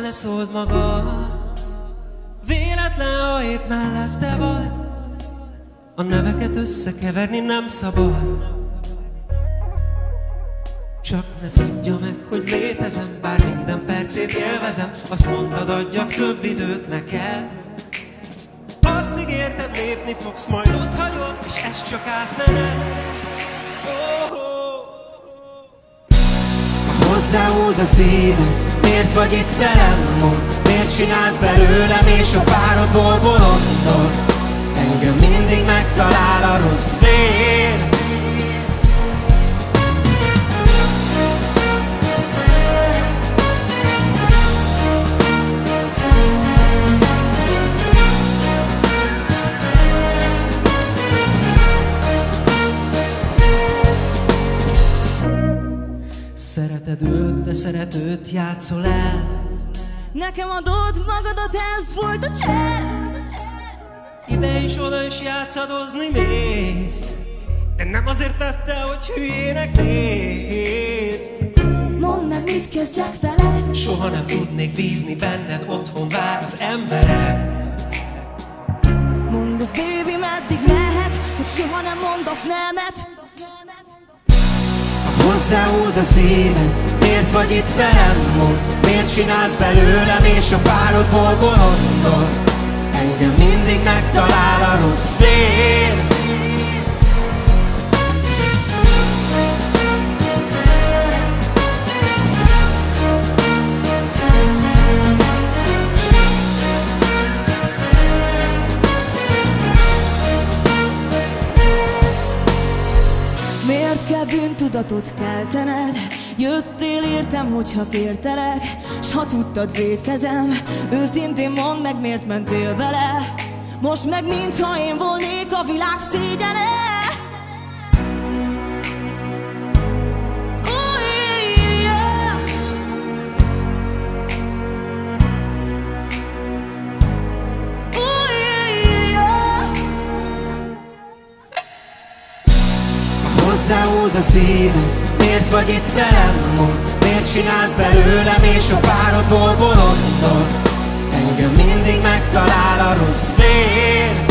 ne szóld magad. Véletlen, ha épp mellette vagy. A neveket összekeverni nem szabad. Csak ne tudja meg, hogy létezem, bár minden percét élvezem. Azt mondtad, adjak több időt neked. Azt ígérted, lépni fogsz, majd ott hagyod, és ez csak átmenet. Hozzáhúz a szívem, miért vagy itt velem, mondd? Miért csinálsz belőlem és a párodból bolondot? Engem mindig megtalál a rossz fél. Szereted őt, de szeretőt játszol el. Nekem adod magadat, ez volt a csend. Ide is, oda is játszadozni mész, de nem azért vette, hogy hülyének nézd. Mondd meg, mit kezdjek veled. Soha nem tudnék bízni benned, otthon vár az embered. Mondd az, baby, meddig mehet, hogy soha nem mondasz nemet. Hozzáhúz a szívem, miért vagy itt velem, mondd? Miért csinálsz belőlem és a párodból bolondot? Engem mindig megtalál a rossz fél. Miért kell bűntudatot keltened? Jöttél értem, hogyha kértelek, s ha tudtad, vétkezem. Őszintén mondd meg, miért mentél bele. Most meg mintha én volnék a világ szégyene. Hozzáhúz a szívem, miért vagy itt velem, mondd? Miért csinálsz belőlem és a párodból bolondot? Engem mindig megtalál a rossz fél.